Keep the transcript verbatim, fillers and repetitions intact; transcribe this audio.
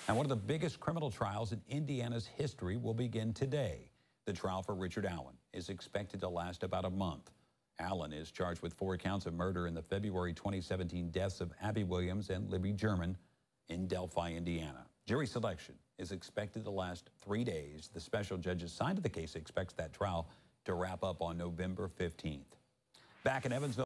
And one of the biggest criminal trials in Indiana's history will begin today. The trial for Richard Allen is expected to last about a month. Allen is charged with four counts of murder in the February twenty seventeen deaths of Abby Williams and Libby German in Delphi, Indiana. Jury selection is expected to last three days. The special judge assigned to the case expects that trial to wrap up on November fifteenth. Back in Evansville.